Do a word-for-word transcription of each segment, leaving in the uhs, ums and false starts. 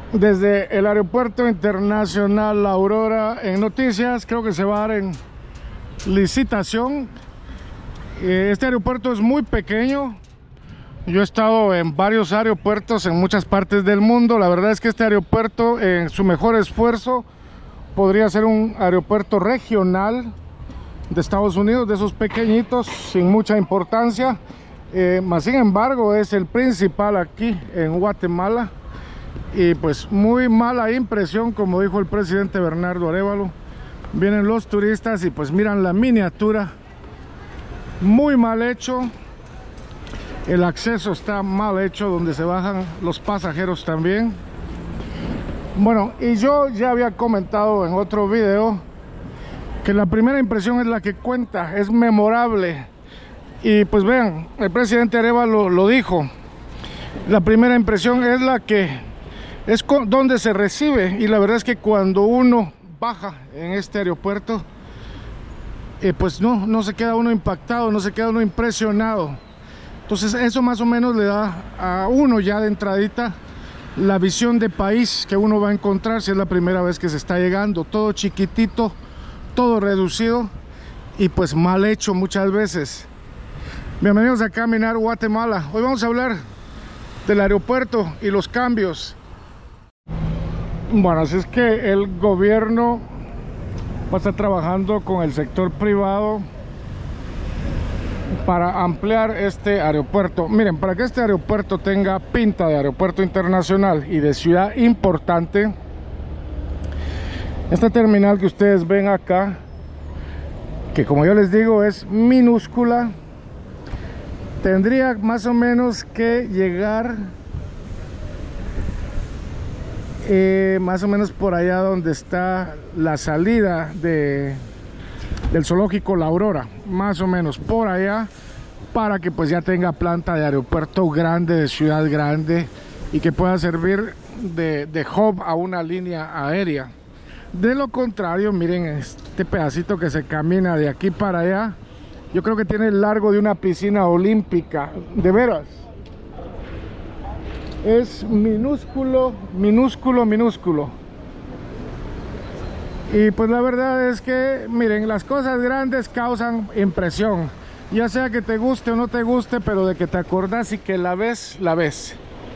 Desde el Aeropuerto Internacional La Aurora en noticias, creo que se va a dar en licitación. Este aeropuerto es muy pequeño. Yo he estado en varios aeropuertos en muchas partes del mundo. La verdad es que este aeropuerto, en su mejor esfuerzo, podría ser un aeropuerto regional de Estados Unidos, de esos pequeñitos sin mucha importancia. Eh, más sin embargo, es el principal aquí en Guatemala. Y pues muy mala impresión, como dijo el presidente Bernardo Arévalo. Vienen los turistas y pues miran la miniatura, muy mal hecho. El acceso está mal hecho, donde se bajan los pasajeros también. Bueno, y yo ya había comentado en otro video que la primera impresión es la que cuenta, es memorable. Y pues vean, el presidente Arévalo lo dijo, la primera impresión es la que es donde se recibe. Y la verdad es que cuando uno baja en este aeropuerto, eh, pues no, no se queda uno impactado, no se queda uno impresionado. Entonces eso más o menos le da a uno ya de entradita la visión de país que uno va a encontrar si es la primera vez que se está llegando. Todo chiquitito, todo reducido y pues mal hecho muchas veces. Bienvenidos a Caminar Guatemala. Hoy vamos a hablar del aeropuerto y los cambios. Bueno, así es que el gobierno va a estar trabajando con el sector privado para ampliar este aeropuerto. Miren, para que este aeropuerto tenga pinta de aeropuerto internacional y de ciudad importante, esta terminal que ustedes ven acá, que como yo les digo es minúscula, tendría más o menos que llegar Eh, más o menos por allá donde está la salida de, del zoológico La Aurora, más o menos por allá, para que pues ya tenga planta de aeropuerto grande, de ciudad grande, y que pueda servir de, de hub a una línea aérea. De lo contrario, miren este pedacito que se camina de aquí para allá, yo creo que tiene el largo de una piscina olímpica, de veras. Es minúsculo, minúsculo, minúsculo. Y pues la verdad es que, miren, las cosas grandes causan impresión. Ya sea que te guste o no te guste, pero de que te acordás y que la ves, la ves.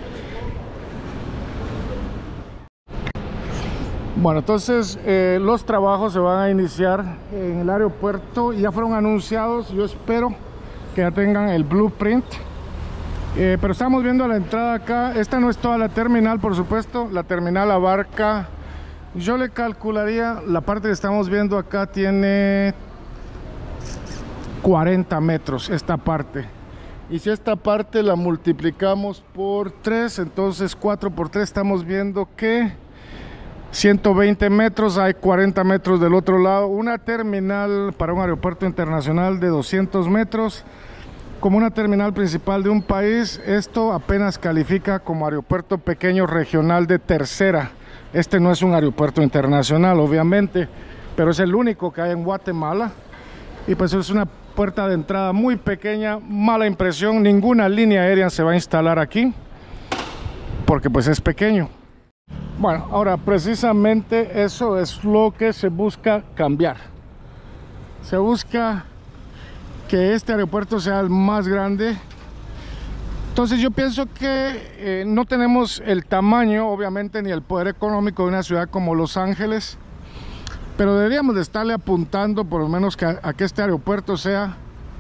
Bueno, entonces eh, los trabajos se van a iniciar en el aeropuerto. Ya fueron anunciados, yo espero que ya tengan el blueprint. Eh, pero estamos viendo la entrada acá. Esta no es toda la terminal, por supuesto. La terminal abarca, yo le calcularía, la parte que estamos viendo acá tiene cuarenta metros, esta parte. Y si esta parte la multiplicamos por tres, entonces cuatro por tres, estamos viendo que ciento veinte metros, hay cuarenta metros del otro lado. Una terminal para un aeropuerto internacional de doscientos metros. Como una terminal principal de un país, esto apenas califica como aeropuerto pequeño regional de tercera. Este no es un aeropuerto internacional, obviamente, pero es el único que hay en Guatemala. Y pues es una puerta de entrada muy pequeña, mala impresión. Ninguna línea aérea se va a instalar aquí, porque pues es pequeño. Bueno, ahora precisamente eso es lo que se busca cambiar. Se busca que este aeropuerto sea el más grande. Entonces yo pienso que eh, no tenemos el tamaño, obviamente, ni el poder económico de una ciudad como Los Ángeles, pero deberíamos de estarle apuntando por lo menos que a, a que este aeropuerto sea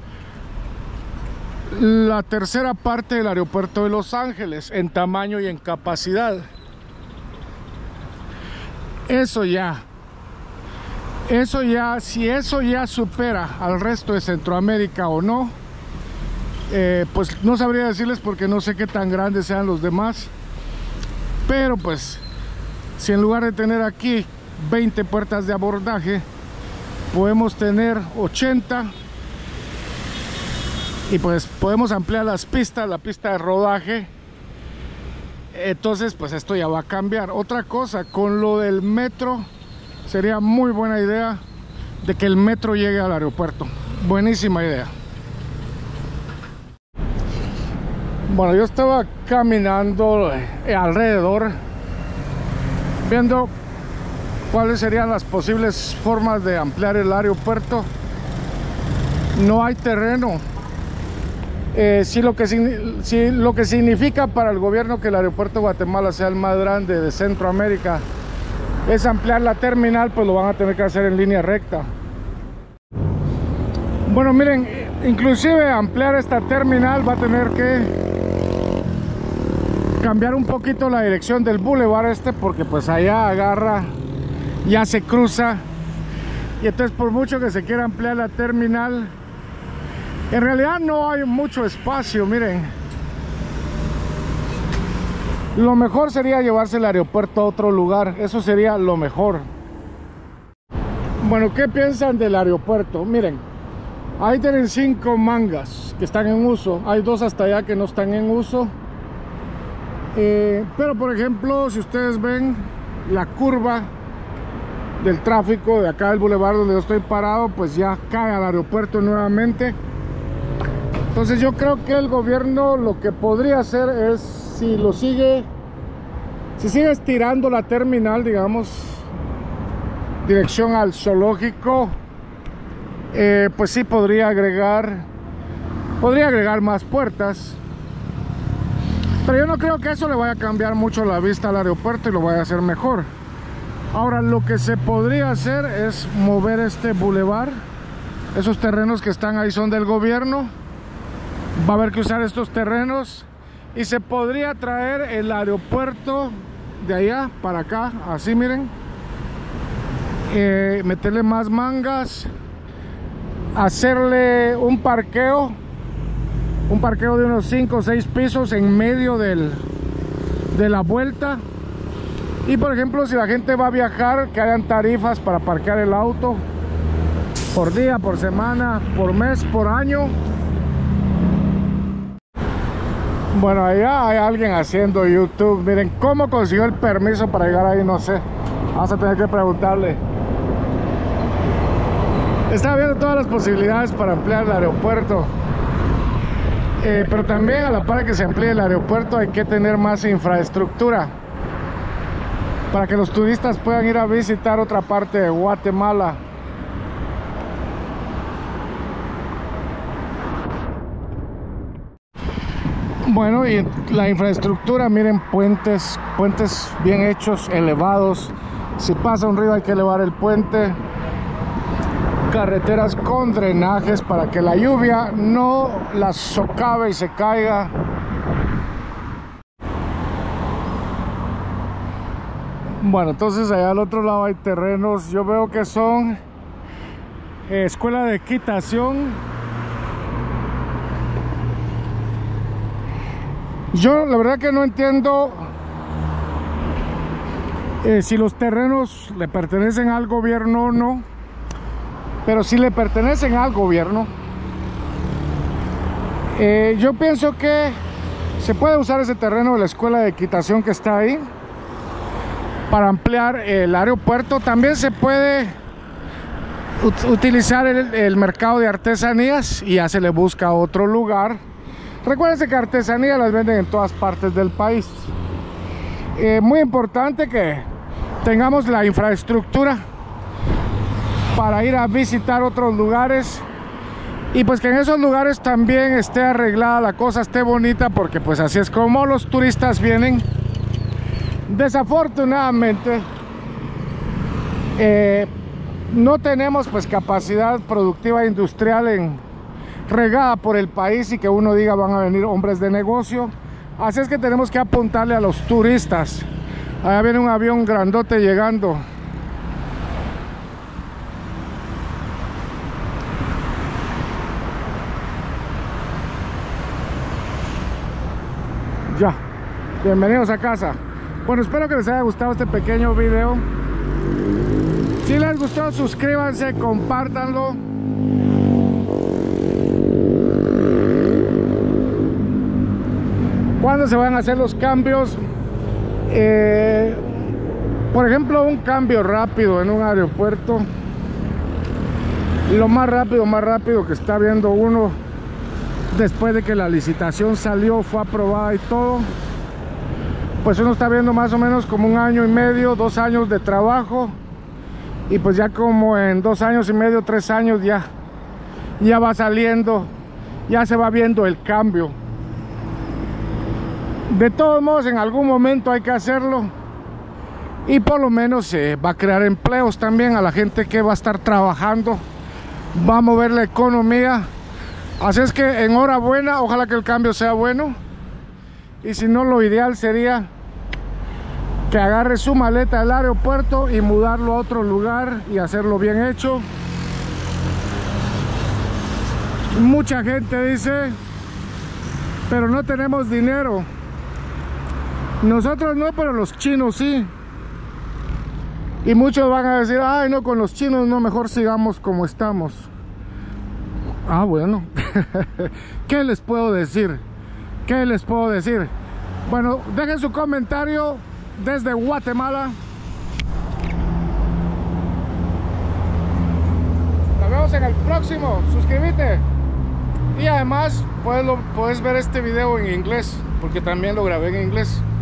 la tercera parte del aeropuerto de Los Ángeles en tamaño y en capacidad. Eso ya Eso ya, si eso ya supera al resto de Centroamérica o no, eh, pues no sabría decirles porque no sé qué tan grandes sean los demás. Pero pues, si en lugar de tener aquí veinte puertas de abordaje, podemos tener ochenta, y pues podemos ampliar las pistas, la pista de rodaje, entonces pues esto ya va a cambiar. Otra cosa, con lo del metro, sería muy buena idea de que el metro llegue al aeropuerto. Buenísima idea. Bueno, yo estaba caminando alrededor viendo cuáles serían las posibles formas de ampliar el aeropuerto. No hay terreno. Eh, sí, lo que, sí, lo que significa para el gobierno que el aeropuerto de Guatemala sea el más grande de Centroamérica es ampliar la terminal, pues lo van a tener que hacer en línea recta. Bueno, miren, inclusive ampliar esta terminal va a tener que cambiar un poquito la dirección del bulevar este, porque pues allá agarra, ya se cruza, y entonces por mucho que se quiera ampliar la terminal, en realidad no hay mucho espacio. Miren, lo mejor sería llevarse el aeropuerto a otro lugar, eso sería lo mejor. Bueno, ¿qué piensan del aeropuerto? Miren, ahí tienen cinco mangas que están en uso, hay dos hasta allá que no están en uso. Eh, pero por ejemplo, si ustedes ven la curva del tráfico de acá del bulevar donde yo estoy parado, pues ya cae al aeropuerto nuevamente. Entonces yo creo que el gobierno lo que podría hacer es, si lo sigue, si sigue estirando la terminal, digamos, dirección al zoológico, eh, pues sí podría agregar, podría agregar más puertas. Pero yo no creo que eso le vaya a cambiar mucho la vista al aeropuerto y lo vaya a hacer mejor. Ahora, lo que se podría hacer es mover este bulevar. Esos terrenos que están ahí son del gobierno. Va a haber que usar estos terrenos y se podría traer el aeropuerto de allá para acá, así miren, eh, meterle más mangas, hacerle un parqueo, un parqueo de unos cinco o seis pisos en medio del, de la vuelta. Y por ejemplo, si la gente va a viajar, que hayan tarifas para parquear el auto por día, por semana, por mes, por año. Bueno, allá hay alguien haciendo YouTube. Miren cómo consiguió el permiso para llegar ahí, no sé. Vamos a tener que preguntarle. Está viendo todas las posibilidades para ampliar el aeropuerto. Eh, pero también a la par que se amplíe el aeropuerto hay que tener más infraestructura para que los turistas puedan ir a visitar otra parte de Guatemala. Bueno, y la infraestructura, miren, puentes, puentes bien hechos, elevados. Si pasa un río hay que elevar el puente. Carreteras con drenajes para que la lluvia no las socave y se caiga. Bueno, entonces allá al otro lado hay terrenos, yo veo que son eh, escuela de equitación. Yo la verdad que no entiendo eh, si los terrenos le pertenecen al gobierno o no, pero si le pertenecen al gobierno, eh, yo pienso que se puede usar ese terreno de la escuela de equitación que está ahí para ampliar el aeropuerto. También se puede ut utilizar el, el mercado de artesanías y ya se le busca otro lugar. Recuérdense que artesanías las venden en todas partes del país. Eh, muy importante que tengamos la infraestructura para ir a visitar otros lugares y pues que en esos lugares también esté arreglada la cosa, esté bonita, porque pues así es como los turistas vienen. Desafortunadamente eh, no tenemos pues capacidad productiva industrial en regada por el país y que uno diga van a venir hombres de negocio. Así es que tenemos que apuntarle a los turistas. Allá viene un avión grandote llegando. Ya, bienvenidos a casa. Bueno, espero que les haya gustado este pequeño video. Si les gustó, suscríbanse, compártanlo. Cuando se van a hacer los cambios, eh, por ejemplo, un cambio rápido en un aeropuerto, lo más rápido, más rápido que está viendo uno después de que la licitación salió, fue aprobada y todo, pues uno está viendo más o menos como un año y medio, dos años de trabajo, y pues ya como en dos años y medio, tres años ya, ya va saliendo, ya se va viendo el cambio. De todos modos, en algún momento hay que hacerlo, y por lo menos se va a crear empleos también a la gente que va a estar trabajando, va a mover la economía. Así es que enhorabuena, ojalá que el cambio sea bueno, y si no, lo ideal sería que agarre su maleta del aeropuerto y mudarlo a otro lugar y hacerlo bien hecho. Mucha gente dice, pero no tenemos dinero. Nosotros no, pero los chinos sí. Y muchos van a decir, ay no, con los chinos no, mejor sigamos como estamos. Ah, bueno. ¿Qué les puedo decir? ¿Qué les puedo decir? Bueno, dejen su comentario desde Guatemala. Nos vemos en el próximo. Suscríbete. Y además puedes, lo, puedes ver este video en inglés, porque también lo grabé en inglés.